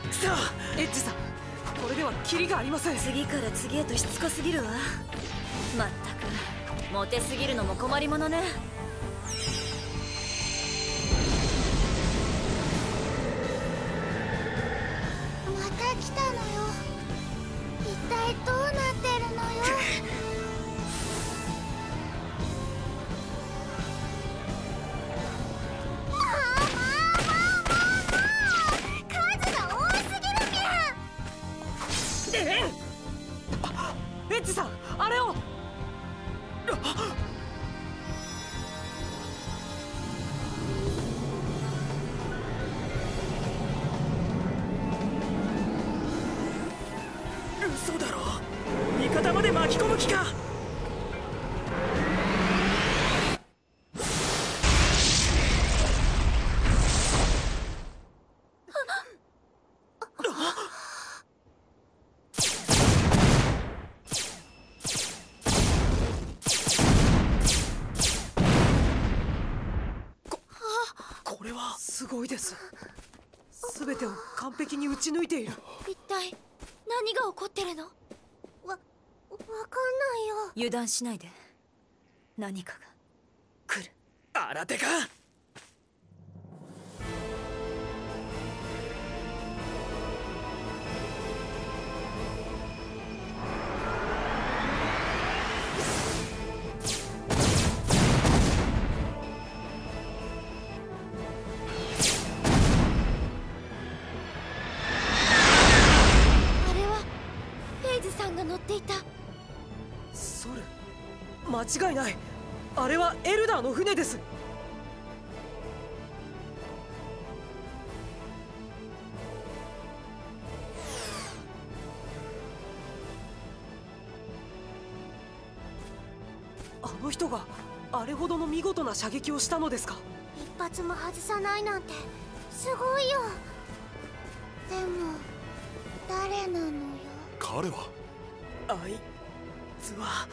さあエッジさん、これではキリがありません。 次から次へとしつこすぎるわ。まったくモテすぎるのも困りものね。 また来たのよ。一体どうなってるのよ。 エッジさん、あれを。嘘だろ、味方まで巻き込む気か。これはすごいです。全てを完璧に打ち抜いている。 一体何が起こってるの？わかんないよ。 油断しないで。何かが来る。 新手か。 乗っていた。 ソル、間違いない。あれはエルダーの船です。あの人があれほどの見事な射撃をしたのですか。 一発も外さないなんてすごいよ。でも誰なのよ。 彼はあいつは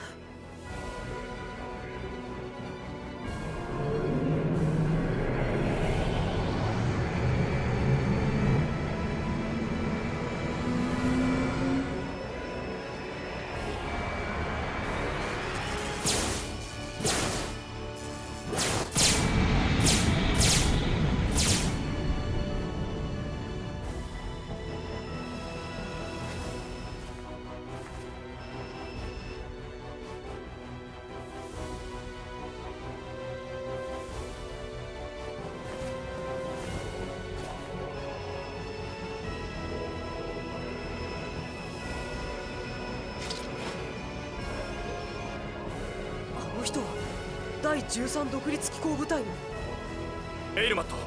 人は第13独立機構部隊のエイルマット。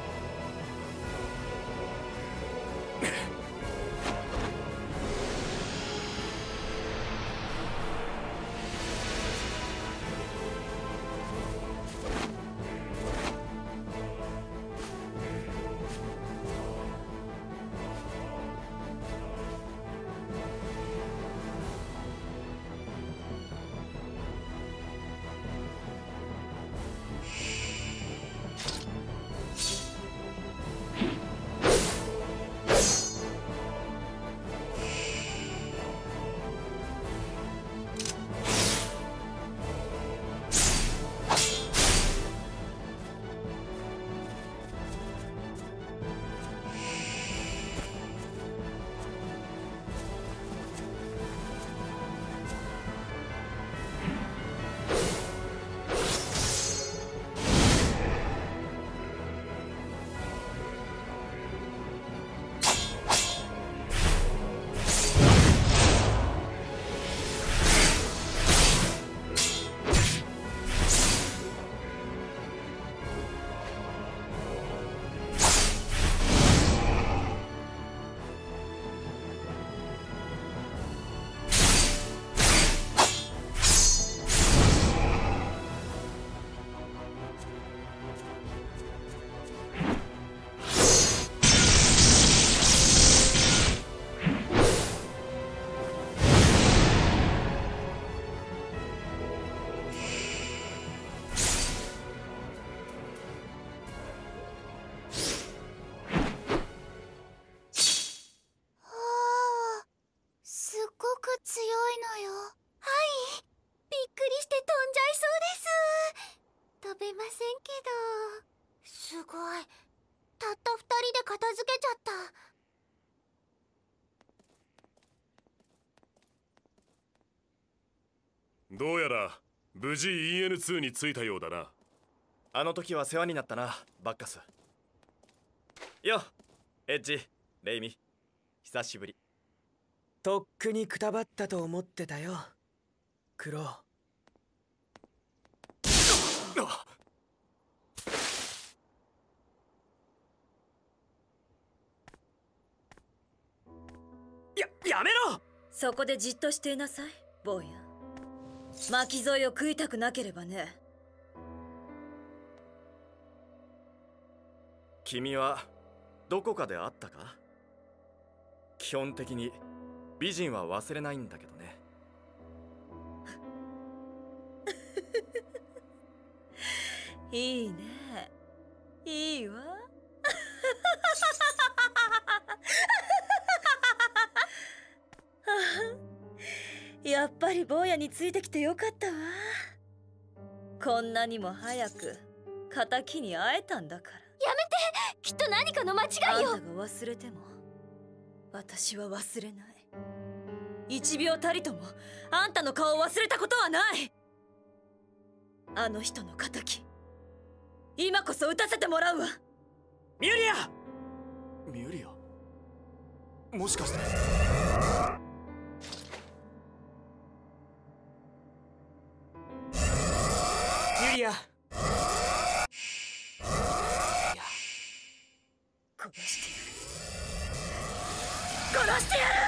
片付けちゃった。 どうやら無事 EN2 に着いたようだな。 あの時は世話になったな、バッカス。よ、エッジ、レイミ、久しぶり。 とっくにくたばったと思ってたよ、クロウ。やめろ。 そこでじっとしていなさい、坊や。巻き添えを食いたくなければね。 君はどこかで会ったか？基本的に美人は忘れないんだけどね。 いいね、いいわ。やっぱり坊やについてきてよかったわ。こんなにも早く敵に会えたんだから。 やめて、きっと何かの間違いよ。 あんたが忘れても私は忘れない。1秒たりともあんたの顔を忘れたことはない。あの人の敵、今こそ撃たせてもらうわ。 ミュリア。 ミュリア、もしかして。 ミュリア。 殺してやる、殺してやる。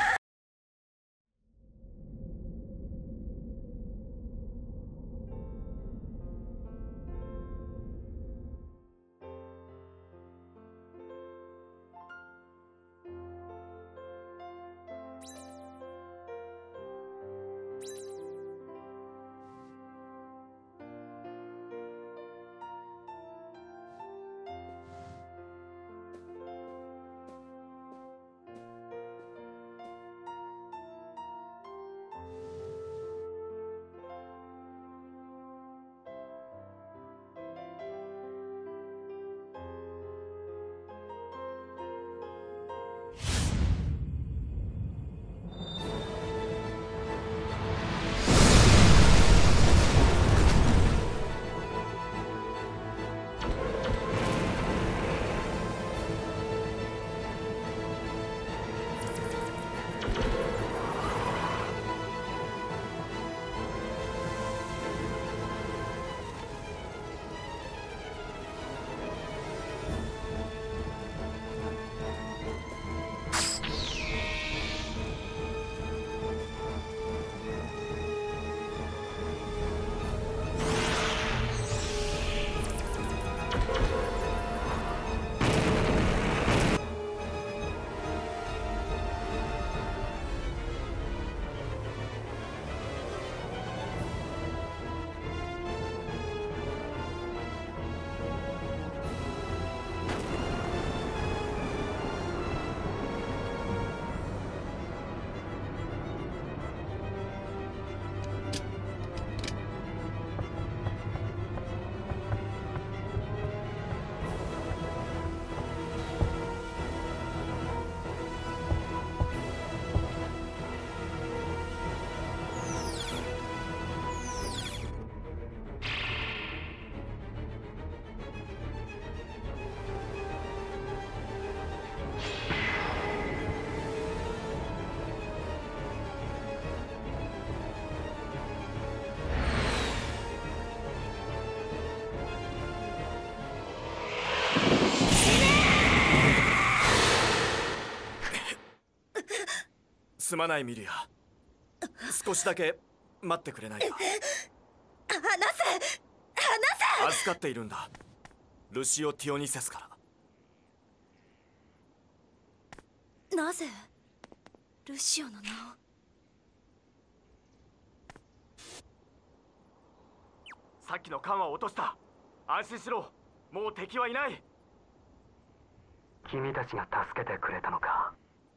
すまないミリア、少しだけ待ってくれないか。 離せ、 預かっているんだ、ルシオ・ティオニセスから。 なぜルシオの名を。 さっきの缶は落とした。安心しろ、もう敵はいない。 君たちが助けてくれたのか。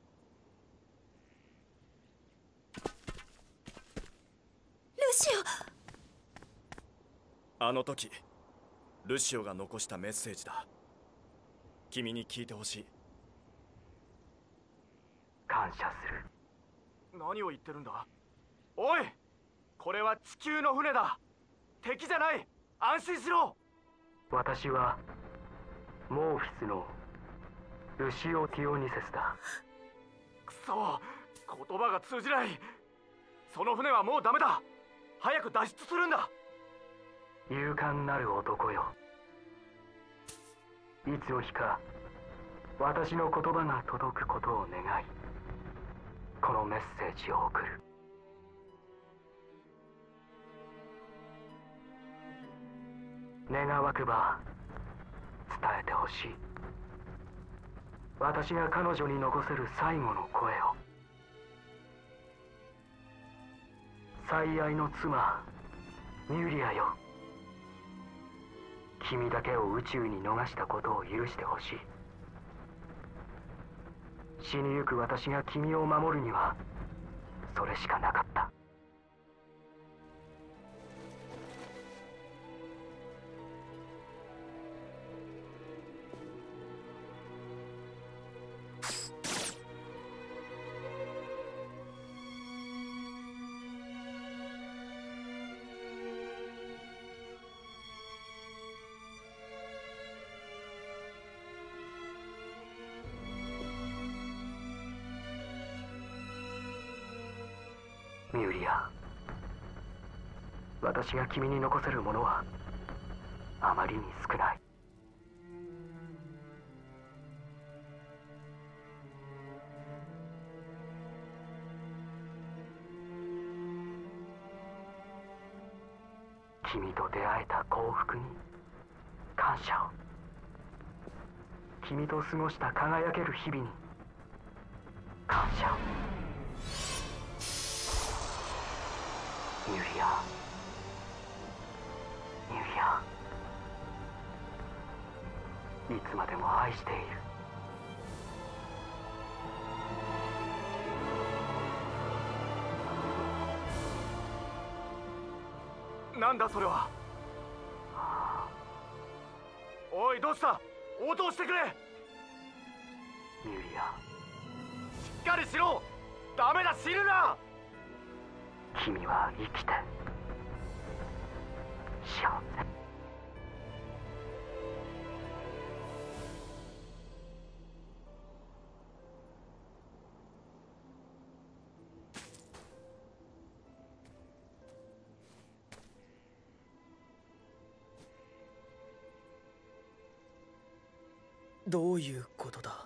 ルシオ。 あの時ルシオが残したメッセージだ。君に聞いてほしい。 何を言ってるんだ。おい、これは地球の船だ。敵じゃない。安心しろ。 私はモーフィスのルシオ・ティオニセスだ。 くそ、言葉が通じない。その船はもうダメだ。早く脱出するんだ。 勇敢なる男よ。いつの日か私の言葉が届くことを願い、このメッセージを送る。願わくば伝えてほしい。私が彼女に残せる最後の声を。最愛の妻ミュリアよ、君だけを宇宙に逃したことを許してほしい。死にゆく私が君を守るにはそれしかなかった。ミュリア、私が君に残せるものはあまりに少ない。君と出会えた幸福に感謝を。君と過ごした輝ける日々に感謝を。ミュリア、ミュリア、いつまでも愛している。 なんだそれは。おい、どうした。応答してくれ。 ミュリア、 しっかりしろ。ダメだ、死ぬな。 君は生きて幸せ。 どういうことだ。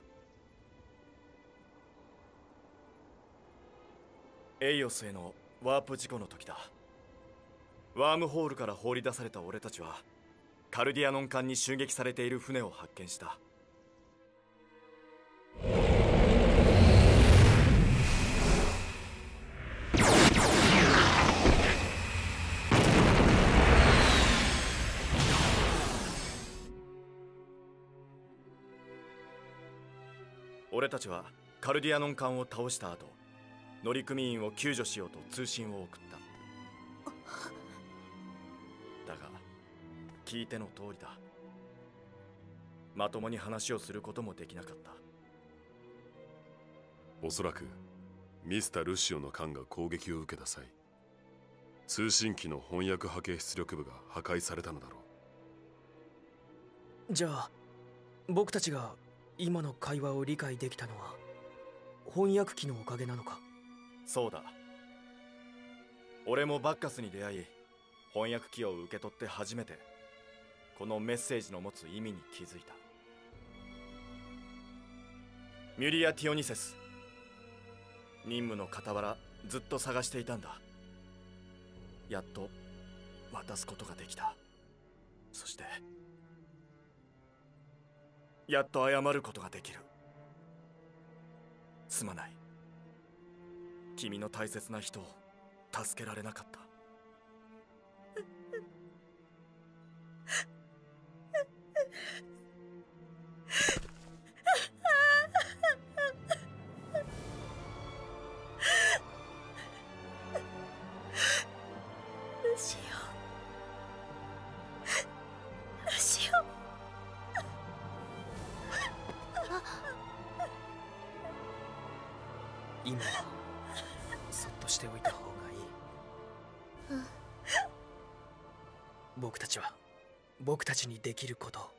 エイオスへのワープ事故の時だ。ワームホールから放り出された俺たちはカルディアノン艦に襲撃されている船を発見した。俺たちはカルディアノン艦を倒した後、乗組員を救助しようと通信を送った。だが聞いての通りだ。まともに話をすることもできなかった。 おそらくミスター・ルシオの艦が攻撃を受けた際、通信機の翻訳波形出力部が破壊されたのだろじゃあ僕たちが今の会話を理解できたのは翻訳機のおかげなのか。 そうだ。俺もバッカスに出会い、翻訳機を受け取って初めてこのメッセージの持つ意味に気づいた。ミュリア・ティオニセス、任務の傍らずっと探していたんだ。やっと渡すことができた。そしてやっと謝ることができる。すまない。君の大切な人を助けられなかった。 ルシオ、ルシオ。 今はそっとしておいた方がいい。僕たちは僕たちにできることを。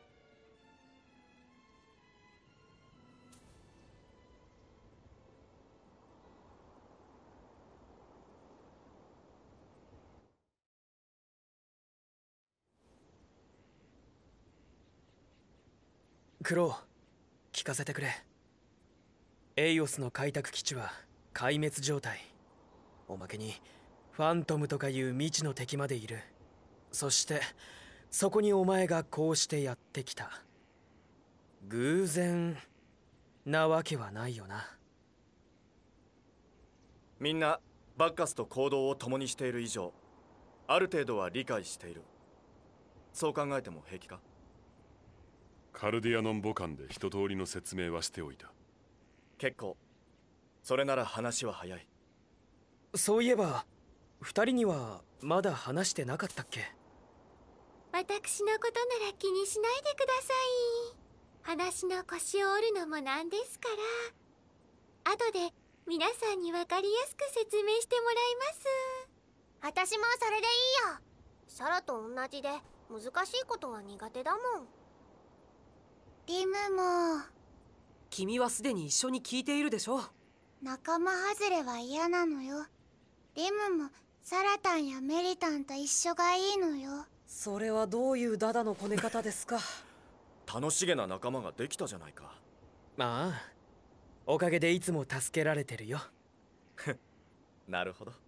クロー、聞かせてくれ。エイオスの開拓基地は壊滅状態。おまけにファントムとかいう未知の敵までいる。そしてそこにお前がこうしてやってきた。偶然なわけはないよな。 みんなバッカスと行動を共にしている以上、ある程度は理解している。そう考えても平気か？ カルディアノン母艦で一通りの説明はしておいた。 結構。それなら話は早い。 そういえば二人にはまだ話してなかったっけ？ 私のことなら気にしないでください。話の腰を折るのもなんですから。後で皆さんに分かりやすく説明してもらいます。私もそれでいいよ。サラと同じで難しいことは苦手だもん。リムも。 君はすでに一緒に聞いているでしょ。 仲間外れは嫌なのよ。リムもサラタンやメリタンと一緒がいいのよ。 それはどういうダダのこね方ですか？ 楽しげな仲間ができたじゃないか。 まあおかげでいつも助けられてるよ。 なるほど。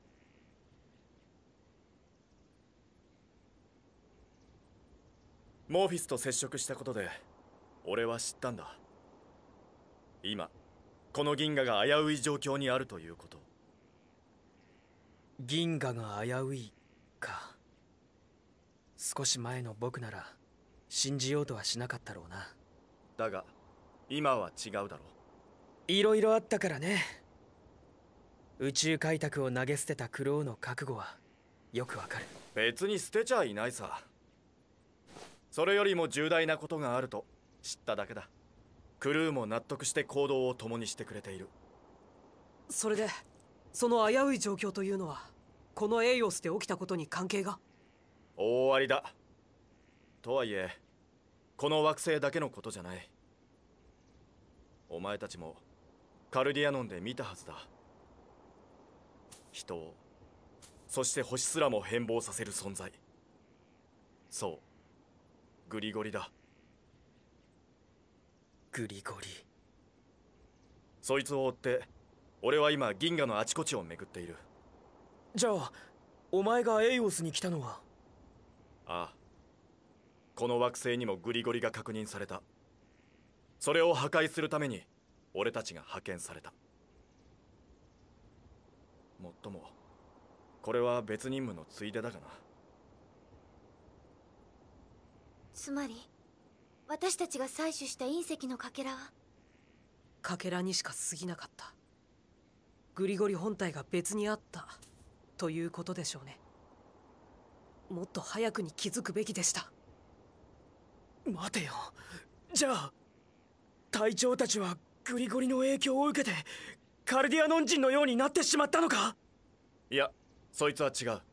モーフィスと接触したことで俺は知ったんだ。今この銀河が危うい状況にあるということ。 銀河が危ういか。少し前の僕なら信じようとはしなかったろうな。 だが今は違うだろう。 いろいろあったからね。宇宙開拓を投げ捨てたクローの覚悟はよくわかる。 別に捨てちゃいないさ。それよりも重大なことがあると知っただけだ。クルーも納得して行動を共にしてくれている。 それでその危うい状況というのはこのエイオスで起きたことに関係が？ 大ありだ。とはいえこの惑星だけのことじゃない。お前たちもカルディアノンで見たはずだ。人を、そして星すらも変貌させる存在。そう、グリゴリだ。 グリゴリ。 そいつを追って俺は今銀河のあちこちを巡っている。 じゃあお前がエイオスに来たのは？ ああ、この惑星にもグリゴリが確認された。それを破壊するために俺たちが派遣された。もっともこれは別任務のついでだがな。 つまり私たちが採取した隕石のかけらはかけらにしか過ぎなかった。グリゴリ本体が別にあったということでしょうね。もっと早くに気づくべきでした。 待てよ。じゃあ隊長たちはグリゴリの影響を受けてカルディアノン人のようになってしまったのか？ いや、そいつは違う。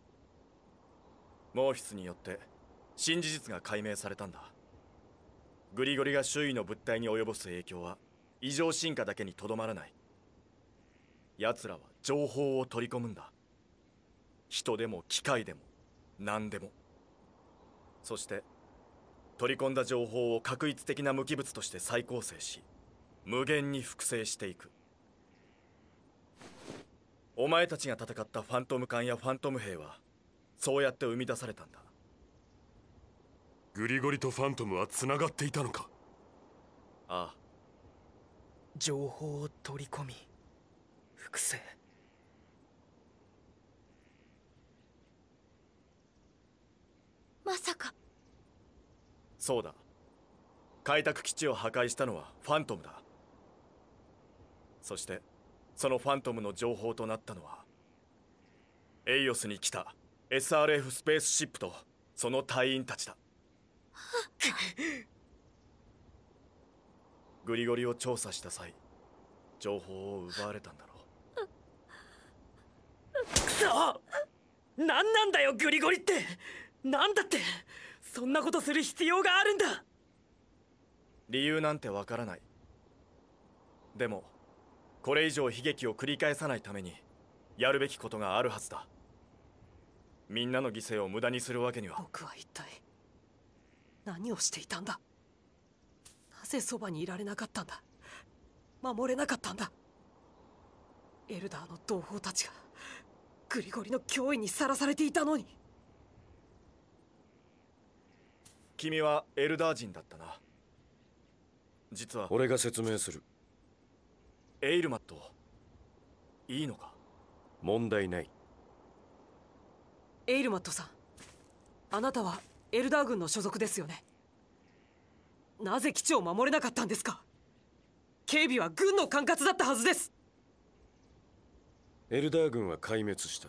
モーフィスによって新事実が解明されたんだ。グリゴリが周囲の物体に及ぼす影響は異常進化だけにとどまらない。奴らは情報を取り込むんだ。人でも機械でも何でも。そして取り込んだ情報を画一的な無機物として再構成し無限に複製していく。お前たちが戦ったファントム艦やファントム兵はそうやって生み出されたんだ。 グリゴリとファントムはつながっていたのか？ ああ。 情報を取り込み複製。 まさか。 そうだ。開拓基地を破壊したのはファントムだ。そしてそのファントムの情報となったのはエイオスに来た SRF スペースシップとその隊員たちだ。グリゴリを調査した際情報を奪われたんだろう。 そ何なんだよグリゴリって。なんだってそんなことする必要があるんだ。 理由なんてわからない。でもこれ以上悲劇を繰り返さないためにやるべきことがあるはずだ。みんなの犠牲を無駄にするわけには。 僕は一体何をしていたんだ。なぜそばにいられなかったんだ。守れなかったんだ。エルダーの同胞たちがグリゴリの脅威にさらされていたのに。 君はエルダー人だったな。実は俺が説明する。 エイルマットいいのか。 問題ない。 エイルマットさん、あなたはエルダー軍の所属ですよね。なぜ基地を守れなかったんですか。警備は軍の管轄だったはずです。 エルダー軍は壊滅した。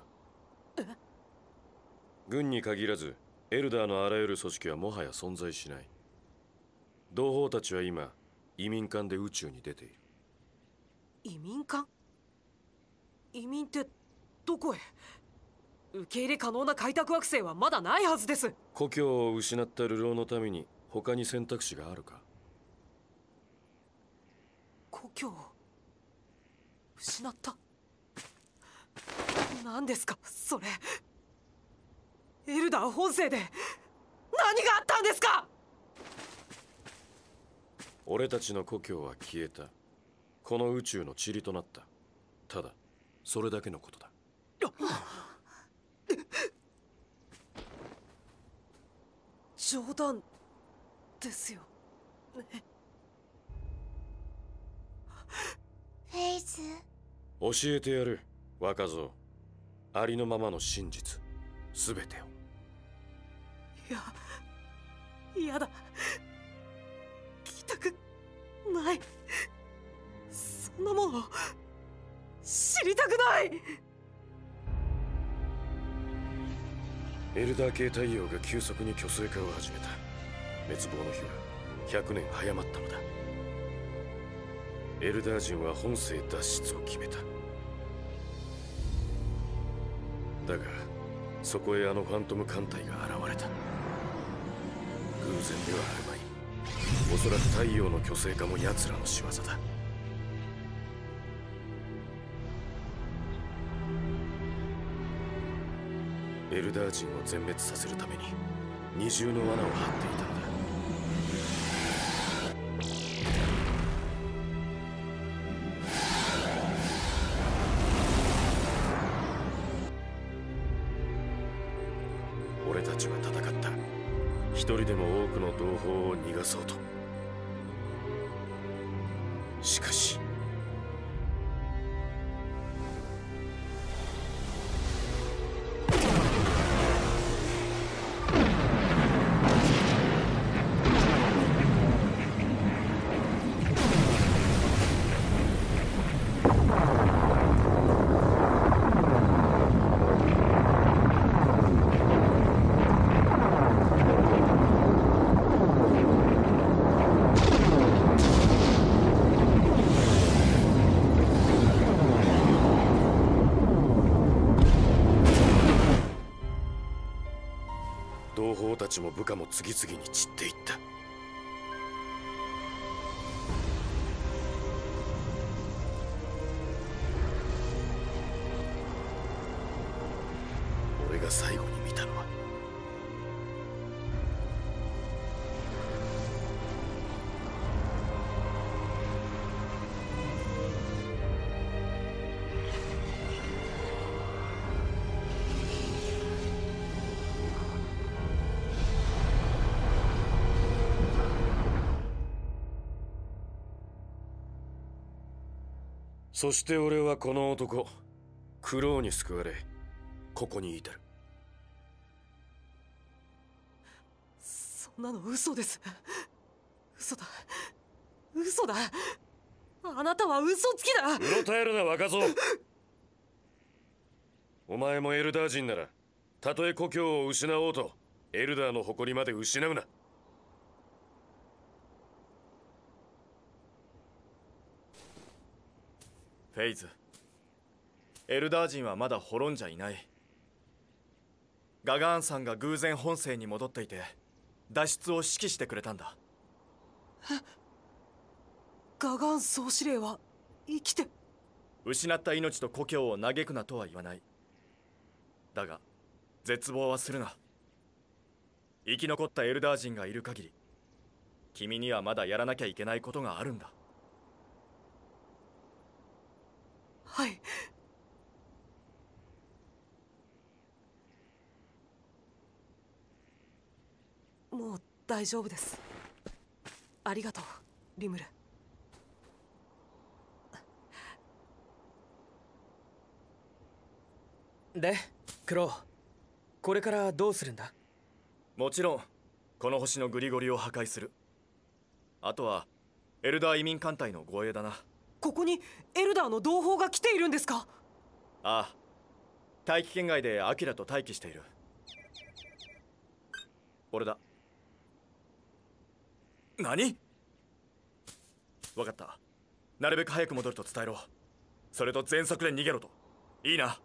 軍に限らずエルダーのあらゆる組織はもはや存在しない。同胞たちは今移民艦で宇宙に出ている。 移民艦？移民ってどこへ？受け入れ可能な開拓惑星はまだないはずです。 故郷を失った流浪のために他に選択肢があるか。 故郷を失った？何ですかそれ。エルダー本星で何があったんですか。 俺たちの故郷は消えた。この宇宙の塵となった。ただそれだけのことだ。 冗談ですよね。 フェイズ、 教えてやる若造。ありのままの真実すべてを。 嫌だ。聞きたくない。そんなもの知りたくない。 エルダー系太陽が急速に虚勢化を始めた。滅亡の日は100年早まったのだ。エルダー人は本星脱出を決めた。だがそこへあのファントム艦隊が現れた。偶然ではあるまい。おそらく太陽の虚勢化も奴らの仕業だ。エルダー人を全滅させるために二重の罠を張っていたのだ。俺たちは戦った。一人でも多くの同胞を逃がそうと。しかし同胞たちも部下も次々に散っていった。俺が最後に見たのはそして俺はこの男クローに救われここに至る。 そんなの嘘です。嘘だ嘘だ。あなたは嘘つきだ。 うろたえるな若造。お前もエルダー人ならたとえ故郷を失おうとエルダーの誇りまで失うな。 フェイズ、 エルダー人はまだ滅んじゃいない。ガガーンさんが偶然本性に戻っていて脱出を指揮してくれたんだ。 ガガン総司令は生きて。 失った命と故郷を嘆くなとは言わない。だが絶望はするな。生き残ったエルダー人がいる限り君にはまだやらなきゃいけないことがあるんだ。 はい。もう大丈夫です。ありがとうリムル。 でクロウ、これからどうするんだ？ もちろんこの星のグリゴリを破壊する。あとはエルダー移民艦隊の護衛だな。 ここにエルダーの同胞が来ているんですか？ ああ、大気圏外でアキラと待機している。俺だ。何？分かった。なるべく早く戻ると伝えろ。それと全速で逃げろと。いいな。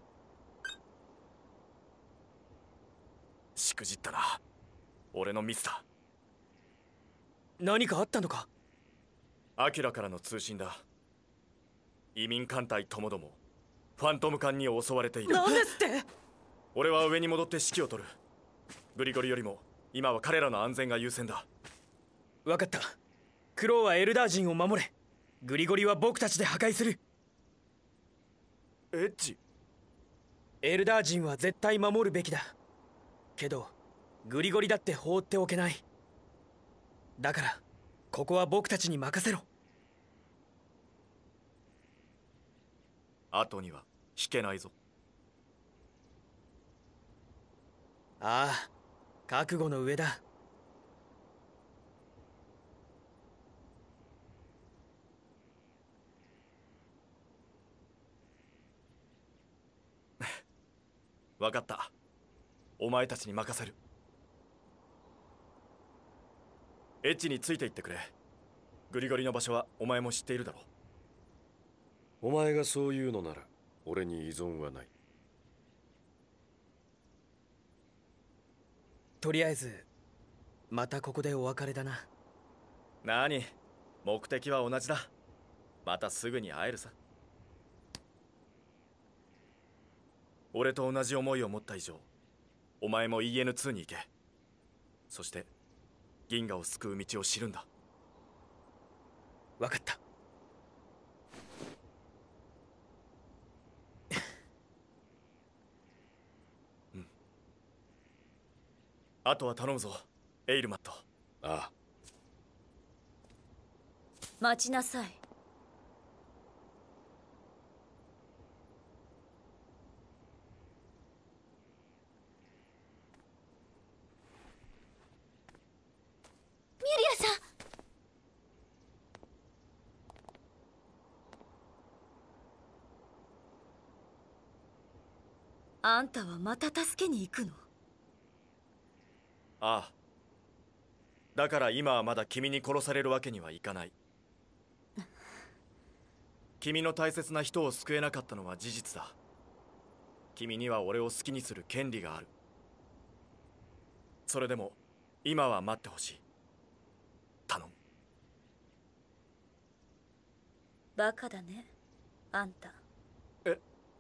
しくじったな。俺のミスだ。 何かあったのか？ アキラからの通信だ。移民艦隊ともどもファントム艦に襲われている。 なんですって？ 俺は上に戻って指揮を取る。グリゴリよりも今は彼らの安全が優先だ。 分かった。クロウはエルダー人を守れ。グリゴリは僕たちで破壊する。 エッジ？ エルダー人は絶対守るべきだ。けどグリゴリだって放っておけない。だからここは僕たちに任せろ。 後には引けないぞ。 ああ、覚悟の上だ。 分かった。お前たちに任せる。エッジについていってくれ。グリゴリの場所はお前も知っているだろう。 お前がそう言うのなら俺に依存はない。 とりあえずまたここでお別れだな。 なに、目的は同じだ。またすぐに会えるさ。俺と同じ思いを持った以上、お前も EN2 に行け。そして銀河を救う道を知るんだ。 分かった。 うん。あとは頼むぞエイルマット。 ああ。 待ちなさい。 ミュリアさん。 あんたはまた助けに行くの？ ああ。だから今はまだ君に殺されるわけにはいかない。君の大切な人を救えなかったのは事実だ。君には俺を好きにする権利がある。それでも今は待ってほしい。頼む。 バカだねあんた。 え？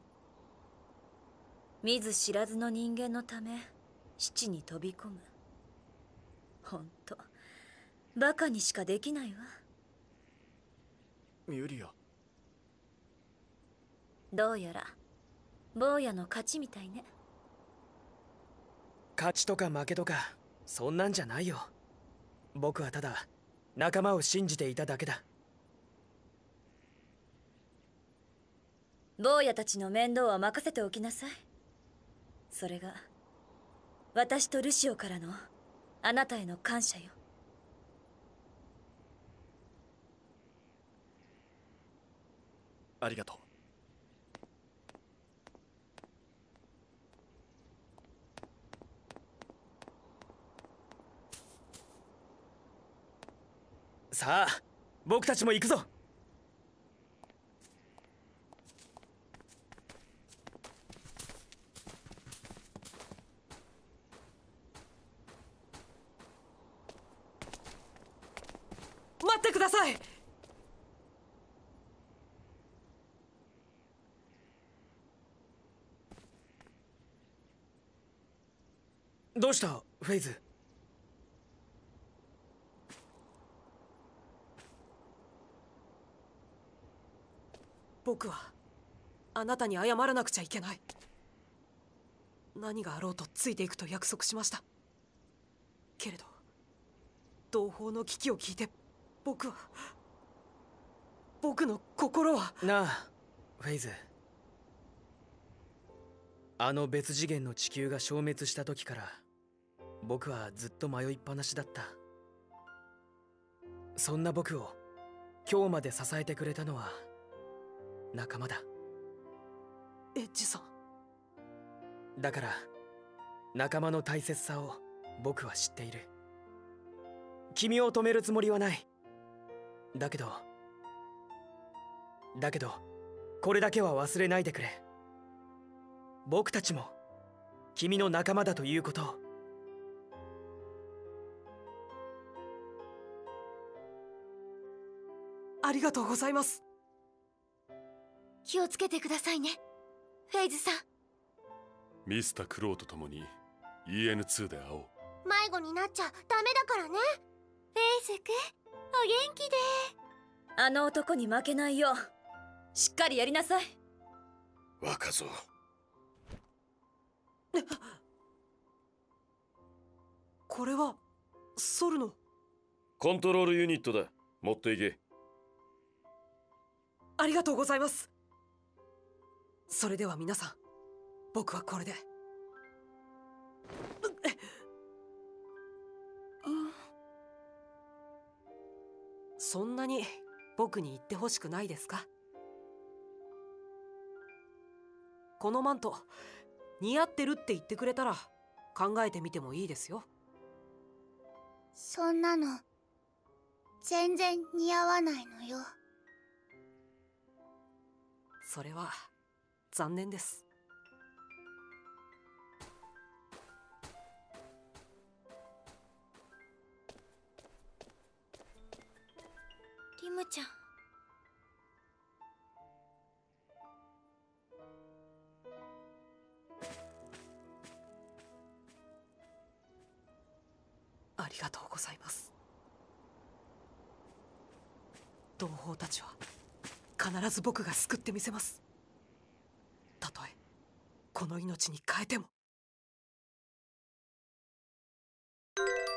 見ず知らずの人間のため死地に飛び込む。ほんとバカにしかできないわ。 ミュリア。 どうやら坊やの勝ちみたいね。 勝ちとか負けとかそんなんじゃないよ。僕はただ仲間を信じていただけだ。 坊やたちの面倒は任せておきなさい。それが私とルシオからのあなたへの感謝よ。 ありがとう。 さあ僕たちも行くぞ。 ってください。 どうしたフェイズ？ 僕はあなたに謝らなくちゃいけない。何があろうとついていくと約束しました。けれど同胞の危機を聞いて僕の心は。 なあフェイズ、あの別次元の地球が消滅した時から僕はずっと迷いっぱなしだった。そんな僕を今日まで支えてくれたのは仲間だ。 エッジさん。 だから仲間の大切さを僕は知っている。君を止めるつもりはない。だけどこれだけは忘れないでくれ。僕たちも君の仲間だということを。 ありがとうございます。 気をつけてくださいね、フェイズさん。 ミスター・クロウと共に EN2 で会おう。 迷子になっちゃダメだからね。フェイズ君、お元気で。 あの男に負けないようしっかりやりなさい。 若造。 これはソルの。 コントロールユニットだ。持っていけ。 ありがとうございます。それでは皆さん、僕はこれで。そんなに僕に言ってほしくないですか？このマント似合ってるって言ってくれたら考えてみてもいいですよ。 そんなの全然似合わないのよ。 それは残念です。 リムちゃん。 ありがとうございます。同胞たちは必ず僕が救ってみせます。たとえこの命に変えても。